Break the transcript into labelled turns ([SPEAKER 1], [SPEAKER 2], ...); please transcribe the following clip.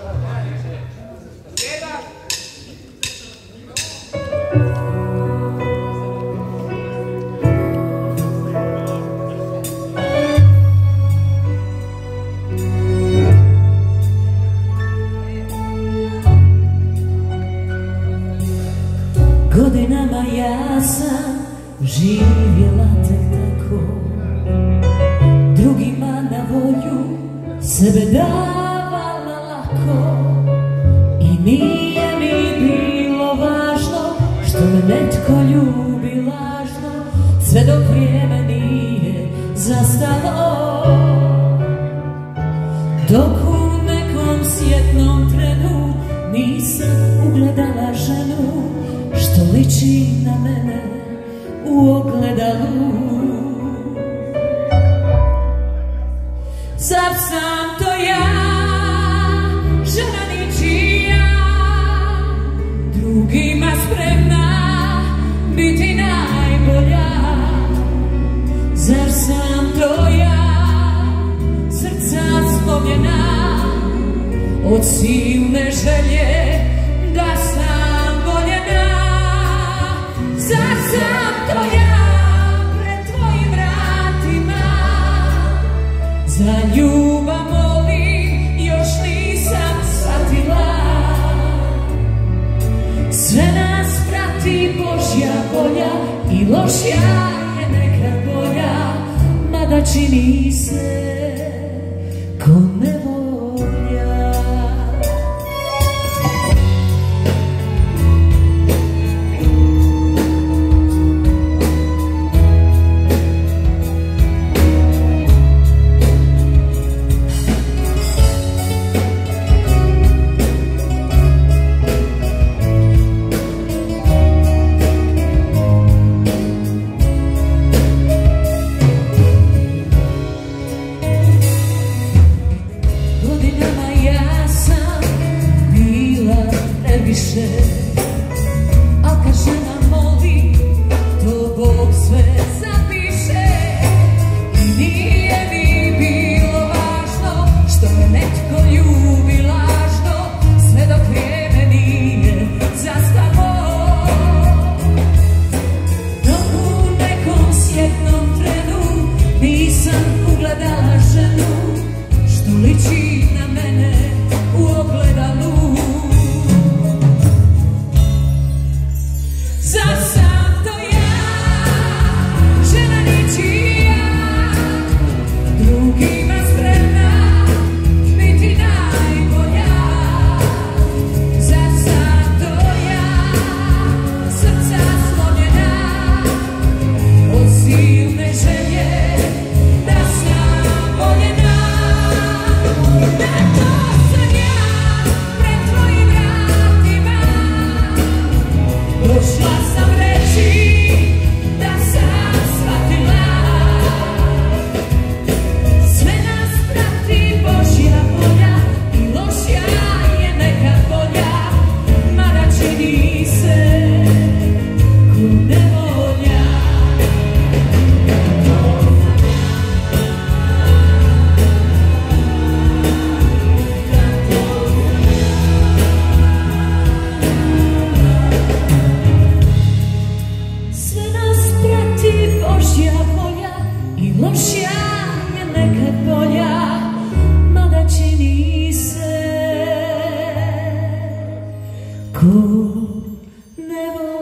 [SPEAKER 1] Godinama ja sam živjela tek tako, drugima na volju sebe davala lako. I nije mi bilo važno što me netko ljubi lažno, sve dok vrijeme nije zastalo. Dok u nekom sjetnom trenu nisam ugledala ženu što liči na mene u ogledalu. Zar sam to ja, žena ničija, drugima spremna biti najbolja? Zar sam to ja, srca slomljena od silne želje da sam voljena? Zar sam to ja pred tvojim vratima, za ljubav molim, još nisam shvatila. Sve nas prati Božja volja i lošija je nekad bolja, mada čini se ko nevolja. A kad žena moli, to Bog sve zapiše. I nije mi bilo važno što me netko ljubi lažno, sve dok vrijeme nije zastalo. Dok u nekom sjetnom trenu nisam ugledala ženu što liči na mene u ogledalu. Zar sam to ja, žena ničija, drugima spremna biti najbolja? Zar sam to ja, srca slomljena od silne želje da sam voljena? Da to sam ja pred tvojim vratima, došla sam reći da sam shvatila. Sve nas prati Božja volja i lošija je nekad bolja, mada čini se ko nevolja. Sve nas prati Božja volja i lošija je nekad bolja, mada čini se ko nevolja.